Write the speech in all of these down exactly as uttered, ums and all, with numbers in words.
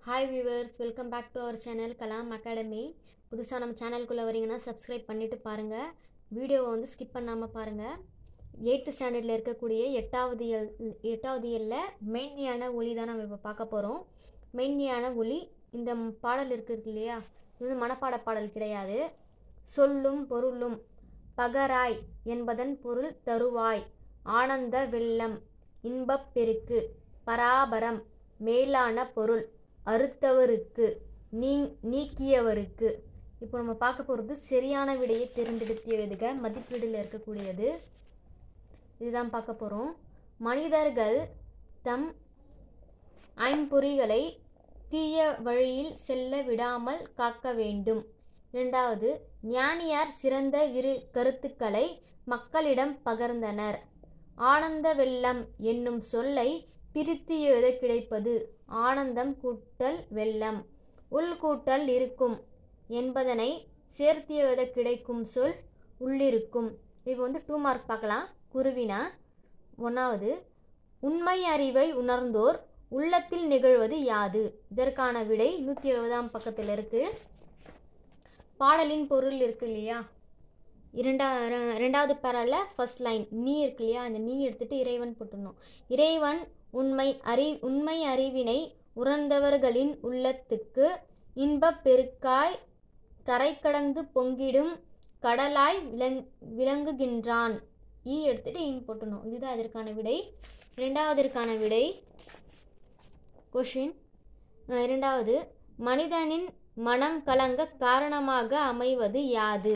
Hi viewers, welcome back to our channel Kalam Academy. புதுசா நம்ம சேனலுக்குள்ள வரீங்கன்னா subscribe பண்ணிட்டு பாருங்க. வீடியோவை வந்து ஸ்கிப் பண்ணாம பாருங்க. eighth ஸ்டாண்டர்ட்ல இருக்கக்கூடிய எட்டாவது எட்டாவது இயல்ல மெய்ஞான ஒளி தான் நம்ம இப்ப பார்க்க போறோம். மெய்ஞான ஒளி இந்த பாடல் இருக்கு இல்லையா? இது மனப்பாட பாடல் கிடையாது. சொல்லும் பொருளும் பகராய் என்பதன் பொருள் தருவாய் ஆனந்த வெள்ளம் இன்பப் பெருக்கு பராபரம் மேலான பொருள் அறுத்தவருக்கு நீக்கியவருக்கு. இப்போ நம்ம பார்க்க போகிறது சரியான விடையை தேர்ந்தெடுத்து எழுதுக. மதிப்பீடில் இருக்கக்கூடியது இதுதான் பார்க்க போகிறோம். மனிதர்கள் தம் ஐம்பொறிகளை தீய வழியில் செல்ல விடாமல் காக்க வேண்டும். இரண்டாவது, ஞானியார் சிறந்த விரு கருத்துக்களை மக்களிடம் பகர்ந்தனர். ஆனந்த வெள்ளம் என்னும் சொல்லை பிரித்து எழுத கிடைப்பது ஆனந்தம் கூட்டல் வெள்ளம். உள்கூட்டல் இருக்கும் என்பதனை சேர்த்து எழுத கிடைக்கும் சொல் உள்ளிருக்கும். இப்போ வந்து டூ மார்க் பார்க்கலாம். குருவினா ஒன்றாவது, உண்மை அறிவை உணர்ந்தோர் உள்ளத்தில் நிகழ்வது யாது? இதற்கான விடை நூற்றி எழுபதாம் பக்கத்தில் இருக்கு. பாடலின் பொருள் இருக்கு இல்லையா? இரண்டா ரெண்டாவது பேரால ஃபர்ஸ்ட் லைன் நீ இருக்கு இல்லையா? அந்த நீ எடுத்துட்டு இறைவன் போட்டுடணும். இறைவன் உண்மை அறி உண்மை அறிவினை உணர்ந்தவர்களின் உள்ளத்துக்கு இன்பப் பெருக்காய் கரை கடந்து பொங்கிடும் கடலாய் விளங் விளங்குகின்றான். ஈ எடுத்துட்டு இன் போட்டணும். இதுதான் அதற்கான விடை. இரண்டாவதற்கான விடை கொஷின் இரண்டாவது, மனிதனின் மனம் கலங்க காரணமாக அமைவது யாது?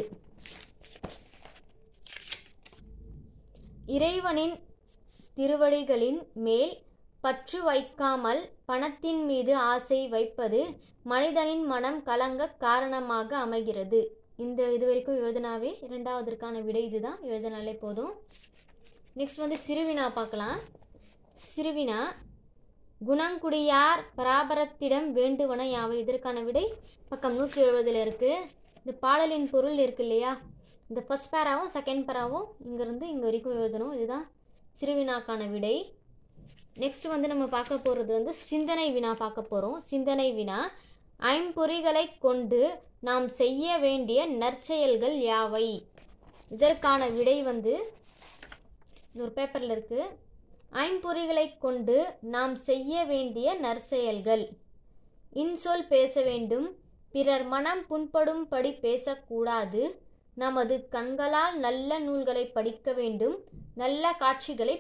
இறைவனின் திருவடிகளின் மேல் பற்று வைக்காமல் பணத்தின் மீது ஆசை வைப்பது மனிதனின் மனம் கலங்க காரணமாக அமைகிறது. இந்த இது வரைக்கும் எழுதினாவே இரண்டாவதற்கான விடை இதுதான். எழுதினாலே போதும். நெக்ஸ்ட் வந்து சிறுவினா பார்க்கலாம். சிறுவினா குணங்குடியார் பராபரத்திடம் வேண்டுவன யாவை? இதற்கான விடை பக்கம் நூற்றி எழுபதில் இருக்குது. இந்த பாடலின் பொருள் இருக்கு இல்லையா? இந்த ஃபர்ஸ்ட் பேராவும் செகண்ட் பேராவும் இங்கேருந்து இங்கே வரைக்கும் எழுதணும். இதுதான் சிறுவினாக்கான விடை. நெக்ஸ்ட் வந்து நம்ம பார்க்க போகிறது வந்து சிந்தனை வினா பார்க்க போகிறோம். சிந்தனை வினா, ஐம்பொறிகளை கொண்டு நாம் செய்ய வேண்டிய நற்செயல்கள் யாவை? இதற்கான விடை வந்து ஒரு பேப்பரில் இருக்குது. ஐம்பொறிகளை கொண்டு நாம் செய்ய வேண்டிய நற்செயல்கள்: இன்சொல் பேச வேண்டும், பிறர் மனம் புண்படும்படி பேசக்கூடாது, நமது கண்களால் நல்ல நூல்களை படிக்க வேண்டும், நல்ல காட்சிகளை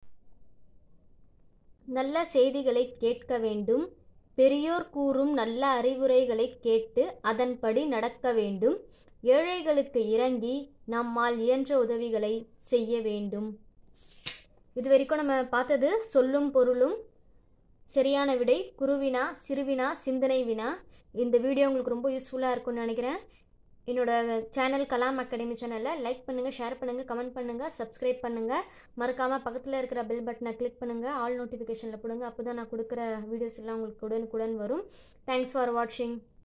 நல்ல செய்திகளை கேட்க வேண்டும், பெரியோர் கூறும் நல்ல அறிவுரைகளை கேட்டு அதன்படி நடக்க வேண்டும், ஏழைகளுக்கு இறங்கி நம்மால் இயன்ற உதவிகளை செய்ய வேண்டும். இது வரைக்கும் நம்ம பார்த்தது சொல்லும் பொருளும். சரியான விடை குருவினா, சிறுவினா, சிந்தனை வினா. இந்த வீடியோ உங்களுக்கு ரொம்ப யூஸ்ஃபுல்லாக இருக்கும்னு நினைக்கிறேன். என்னோட சேனல் கலாம் அகாடமி சேனலில் லைக் பண்ணுங்கள், ஷேர் பண்ணுங்கள், கமெண்ட் பண்ணுங்கள், சப்ஸ்கிரைப் பண்ணுங்கள். மறக்காமல் பக்கத்தில் இருக்கிற பெல் பட்டனை கிளிக் பண்ணுங்கள். ஆல் நோட்டிஃபிகேஷனில் கொடுங்க. அப்போ தான் நான் கொடுக்குற வீடியோஸ் எல்லாம் உங்களுக்கு உடனுக்குடன் வரும். தேங்க்ஸ் ஃபார் வாட்சிங்.